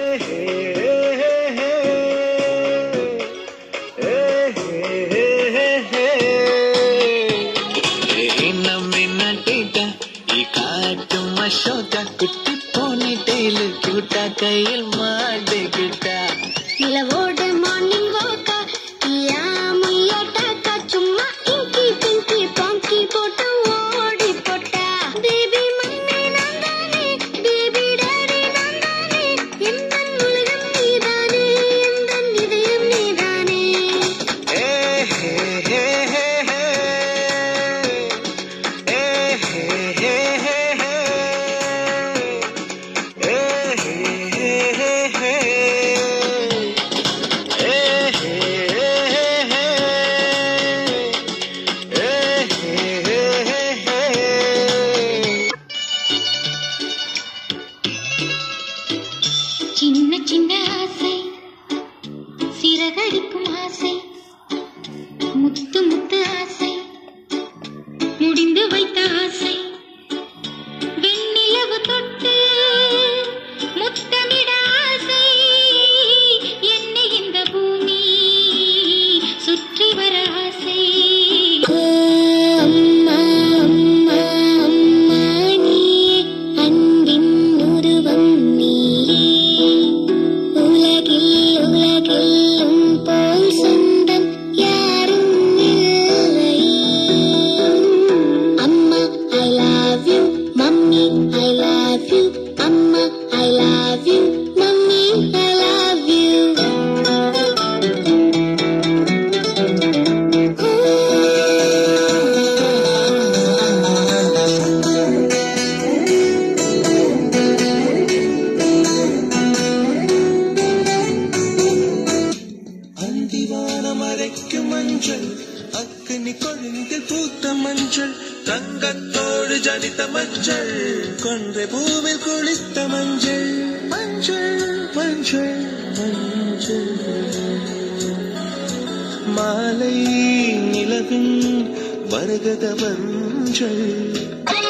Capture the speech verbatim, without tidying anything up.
குட்டி போனி டெய்லு கூட்டா கையில் மாட்டிக்கிட்டா நிலவோடு மார்னிங் வாக்கா யா முய்யாட்டாக்கா சும்மா இங்கி பிங்கி பாங்கி போட்டு ஓடி போட்டா பேபி மம்மி நான்தானே பேபி டாடி நான்தானே எந்த உலகம் நீதானே எந்த இதயம் நீதானே ஏ ஹே ஹே ஹே ஹே ஏ ஹே ஹே ஹே சின்ன சின்ன ஆசை சிறகடிக்கும் ஆசை முத்து முத்து ஆசை முடிந்து வைத்த ஆசை வெண்ணிலவு தொட்டு முத்தமிட ஆசை என்னை இந்த பூமி சுற்றி வர ஆசை அம்மா அம்மா அம்மா நீ அன்பின் உருவம் நீ உலகில் உலகில் உன் போல் சொந்தம் யாரும் இல்லை அம்மா I love you mummy I love you அம்மா I love you mummy I love you அந்திவானம் அரைக்கும் மஞ்சள் அக்கினி கொழுந்தில் பூத்த மஞ்சள் தங்கத்தோடு ஜனித்த மஞ்சள் கொன்றை பூவில் குளித்த மஞ்சள் மஞ்சள் மஞ்சள் மஞ்சள் மாலை நிலவின் மரகத மஞ்சள்